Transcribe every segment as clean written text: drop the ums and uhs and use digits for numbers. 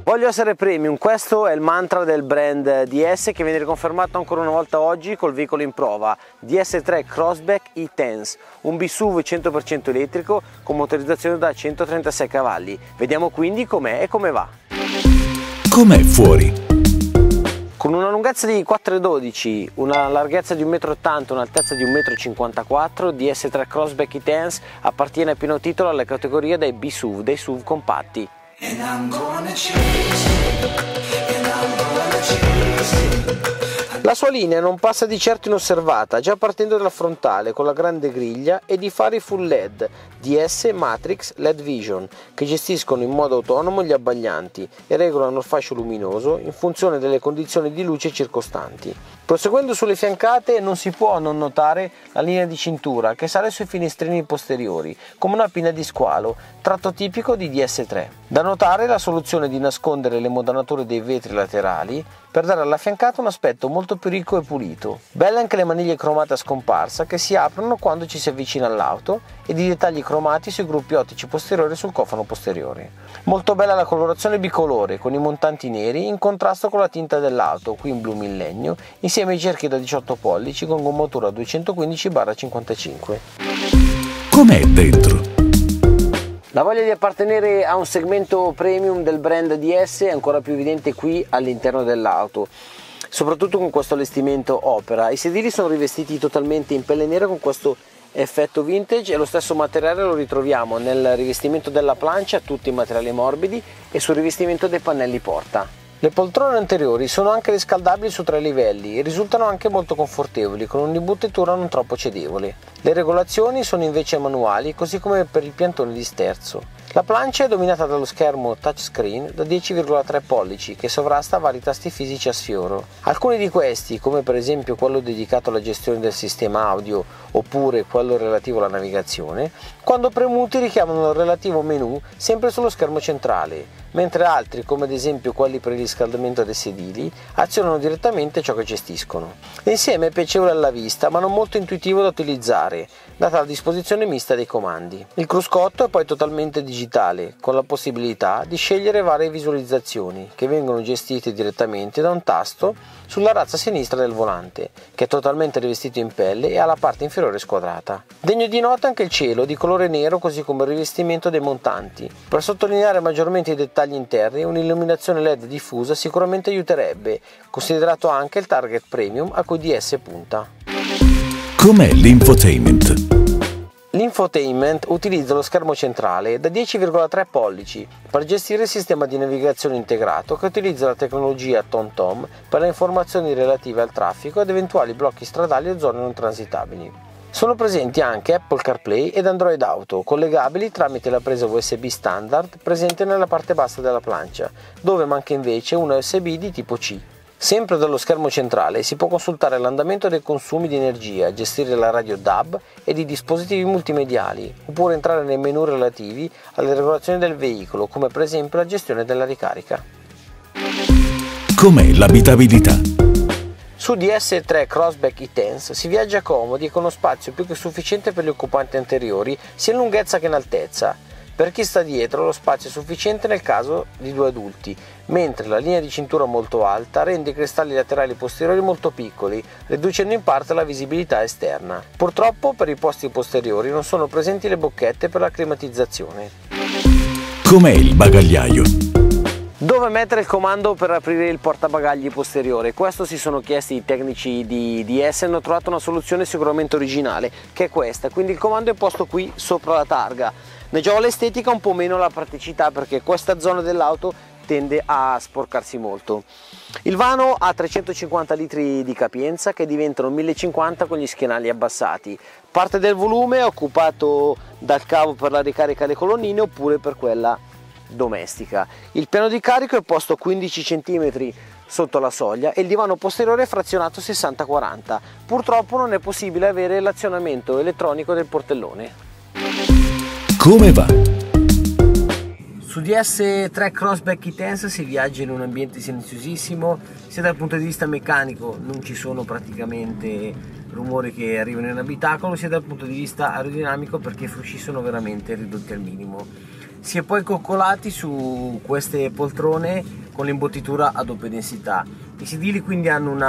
Voglio essere premium, questo è il mantra del brand DS che viene riconfermato ancora una volta oggi col veicolo in prova DS3 Crossback e-Tense, un BSUV 100% elettrico con motorizzazione da 136 cavalli. Vediamo quindi com'è e come va. Com'è fuori? Con una lunghezza di 4,12 m, una larghezza di 1,80 m, un'altezza di 1,54 m, DS3 Crossback e-Tense appartiene a pieno titolo alla categoria dei BSUV, dei SUV compatti. La sua linea non passa di certo inosservata, già partendo dal frontale con la grande griglia ed i fari full LED DS Matrix LED Vision che gestiscono in modo autonomo gli abbaglianti e regolano il fascio luminoso in funzione delle condizioni di luce circostanti. Proseguendo sulle fiancate non si può non notare la linea di cintura che sale sui finestrini posteriori come una pinna di squalo, tratto tipico di DS3. Da notare la soluzione di nascondere le modanature dei vetri laterali per dare alla fiancata un aspetto molto più ricco e pulito. Belle anche le maniglie cromate a scomparsa che si aprono quando ci si avvicina all'auto ed i dettagli cromati sui gruppi ottici posteriori e sul cofano posteriore. Molto bella la colorazione bicolore con i montanti neri in contrasto con la tinta dell'auto, qui in blu millennio, insieme ai cerchi da 18 pollici con gommatura 215/55. Com'è dentro? La voglia di appartenere a un segmento premium del brand DS è ancora più evidente qui all'interno dell'auto, soprattutto con questo allestimento Opera. I sedili sono rivestiti totalmente in pelle nera con questo effetto vintage e lo stesso materiale lo ritroviamo nel rivestimento della plancia, tutti in materiali morbidi, e sul rivestimento dei pannelli porta. Le poltrone anteriori sono anche riscaldabili su 3 livelli e risultano anche molto confortevoli con un'imbottitura non troppo cedevole. Le regolazioni sono invece manuali, così come per il piantone di sterzo. La plancia è dominata dallo schermo touchscreen da 10,3 pollici che sovrasta vari tasti fisici a sfioro. Alcuni di questi, come per esempio quello dedicato alla gestione del sistema audio oppure quello relativo alla navigazione, quando premuti richiamano il relativo menu sempre sullo schermo centrale, mentre altri, come ad esempio quelli per il riscaldamento dei sedili, azionano direttamente ciò che gestiscono. L'insieme è piacevole alla vista ma non molto intuitivo da utilizzare, data la disposizione mista dei comandi. Il cruscotto è poi totalmente digitale, con la possibilità di scegliere varie visualizzazioni che vengono gestite direttamente da un tasto sulla razza sinistra del volante, che è totalmente rivestito in pelle e ha la parte inferiore squadrata. Degno di nota anche il cielo di colore nero, così come il rivestimento dei montanti. Per sottolineare maggiormente i dettagli interni, un'illuminazione LED diffusa sicuramente aiuterebbe, considerato anche il target premium a cui DS punta. Com'è l'infotainment? L'infotainment utilizza lo schermo centrale da 10,3 pollici per gestire il sistema di navigazione integrato che utilizza la tecnologia TomTom per le informazioni relative al traffico ed eventuali blocchi stradali o zone non transitabili. Sono presenti anche Apple CarPlay ed Android Auto, collegabili tramite la presa USB standard presente nella parte bassa della plancia, dove manca invece una USB di tipo C. Sempre dallo schermo centrale si può consultare l'andamento dei consumi di energia, gestire la radio DAB ed i dispositivi multimediali, oppure entrare nei menu relativi alle regolazioni del veicolo, come per esempio la gestione della ricarica. Com'è l'abitabilità? Su DS3 Crossback e-Tense si viaggia comodi e con uno spazio più che sufficiente per gli occupanti anteriori, sia in lunghezza che in altezza. Per chi sta dietro lo spazio è sufficiente nel caso di 2 adulti, mentre la linea di cintura molto alta rende i cristalli laterali posteriori molto piccoli, riducendo in parte la visibilità esterna. Purtroppo per i posti posteriori non sono presenti le bocchette per la climatizzazione. Com'è il bagagliaio? Dove mettere il comando per aprire il portabagagli posteriore? Questo si sono chiesti i tecnici di DS e hanno trovato una soluzione sicuramente originale, che è questa. Quindi il comando è posto qui sopra la targa. Ne giova l'estetica, un po' meno la praticità, perché questa zona dell'auto tende a sporcarsi molto. Il vano ha 350 litri di capienza che diventano 1050 con gli schienali abbassati. Parte del volume è occupato dal cavo per la ricarica delle colonnine oppure per quella domestica. Il piano di carico è posto a 15 cm sotto la soglia e il divano posteriore è frazionato 60-40. Purtroppo non è possibile avere l'azionamento elettronico del portellone. Come va? Su DS3 Crossback e-Tense si viaggia in un ambiente silenziosissimo, sia dal punto di vista meccanico non ci sono praticamente rumori che arrivano in abitacolo, sia dal punto di vista aerodinamico perché i frusci sono veramente ridotti al minimo. Si è poi coccolati su queste poltrone con l'imbottitura a doppia densità. I sedili quindi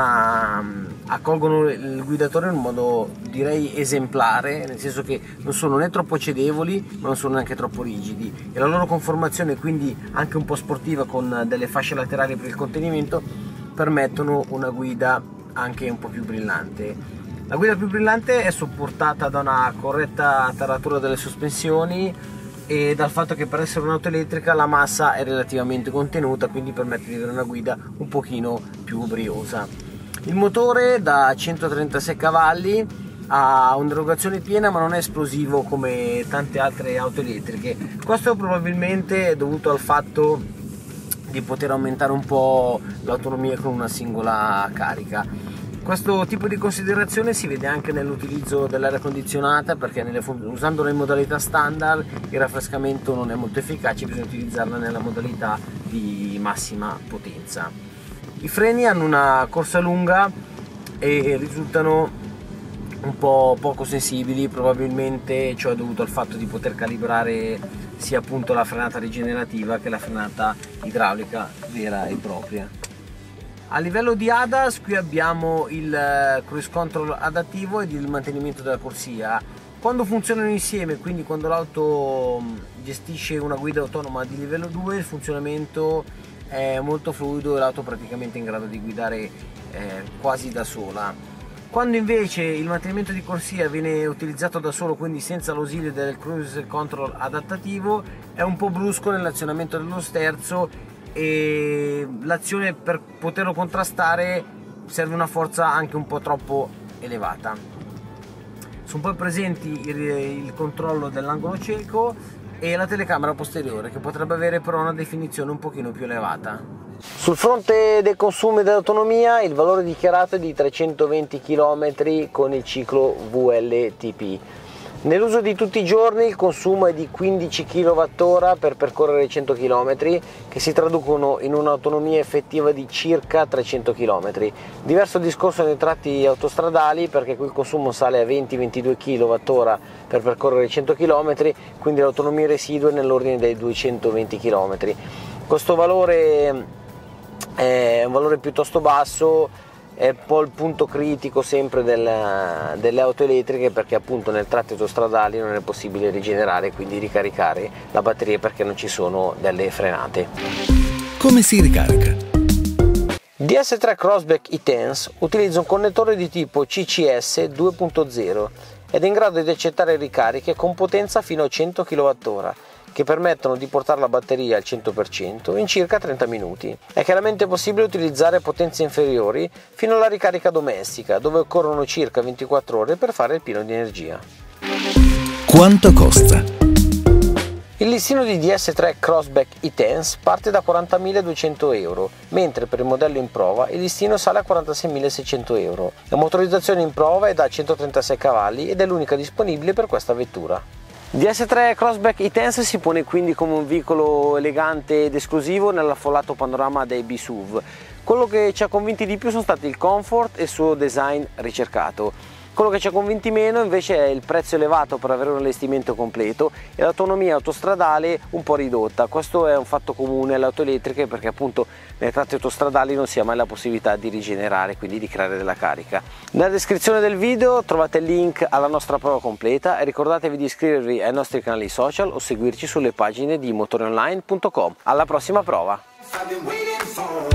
accolgono il guidatore in un modo, direi, esemplare, nel senso che non sono né troppo cedevoli ma non sono neanche troppo rigidi, e la loro conformazione, quindi anche un po' sportiva con delle fasce laterali per il contenimento, permettono una guida anche un po' più brillante. La guida più brillante è supportata da una corretta taratura delle sospensioni e dal fatto che per essere un'auto elettrica la massa è relativamente contenuta, quindi permette di avere una guida un pochino più briosa. Il motore da 136 cavalli ha un'erogazione piena ma non è esplosivo come tante altre auto elettriche. Questo probabilmente è dovuto al fatto di poter aumentare un po' l'autonomia con una singola carica. Questo tipo di considerazione si vede anche nell'utilizzo dell'aria condizionata, perché usandola in modalità standard il raffrescamento non è molto efficace, bisogna utilizzarla nella modalità di massima potenza. I freni hanno una corsa lunga e risultano un po' poco sensibili, probabilmente ciò è dovuto al fatto di poter calibrare sia appunto la frenata rigenerativa che la frenata idraulica vera e propria. A livello di ADAS qui abbiamo il cruise control adattivo ed il mantenimento della corsia. Quando funzionano insieme, quindi quando l'auto gestisce una guida autonoma di livello 2, il funzionamento è molto fluido e l'auto è praticamente in grado di guidare quasi da sola. Quando invece il mantenimento di corsia viene utilizzato da solo, quindi senza l'ausilio del cruise control adattativo, è un po' brusco nell'azionamento dello sterzo e l'azione, per poterlo contrastare, serve una forza anche un po' troppo elevata. Sono poi presenti il controllo dell'angolo cieco e la telecamera posteriore, che potrebbe avere però una definizione un pochino più elevata. Sul fronte dei consumi e dell'autonomia il valore dichiarato è di 320 km con il ciclo VLTP. Nell'uso di tutti i giorni il consumo è di 15 kWh per percorrere 100 km, che si traducono in un'autonomia effettiva di circa 300 km. Diverso discorso nei tratti autostradali, perché qui il consumo sale a 20-22 kWh per percorrere 100 km, quindi l'autonomia residua è nell'ordine dei 220 km. Questo valore è un valore piuttosto basso, è un po' il punto critico sempre delle auto elettriche, perché appunto nei tratti autostradali non è possibile rigenerare e quindi ricaricare la batteria, perché non ci sono delle frenate. Come si ricarica? DS3 Crossback e-Tense utilizza un connettore di tipo CCS 2.0 ed è in grado di accettare ricariche con potenza fino a 100 kWh, che permettono di portare la batteria al 100% in circa 30 minuti. È chiaramente possibile utilizzare potenze inferiori fino alla ricarica domestica, dove occorrono circa 24 ore per fare il pieno di energia. Quanto costa? Il listino di DS3 Crossback e-Tense parte da 40.200 euro, mentre per il modello in prova il listino sale a 46.600 euro. La motorizzazione in prova è da 136 cavalli ed è l'unica disponibile per questa vettura. DS3 Crossback e-Tense si pone quindi come un veicolo elegante ed esclusivo nell'affollato panorama dei B-SUV. Quello che ci ha convinti di più sono stati il comfort e il suo design ricercato. Quello che ci ha convinti meno invece è il prezzo elevato per avere un allestimento completo e l'autonomia autostradale un po' ridotta. Questo è un fatto comune alle auto elettriche, perché appunto nei tratti autostradali non si ha mai la possibilità di rigenerare, quindi di creare della carica. Nella descrizione del video trovate il link alla nostra prova completa e ricordatevi di iscrivervi ai nostri canali social o seguirci sulle pagine di motoreonline.com. Alla prossima prova!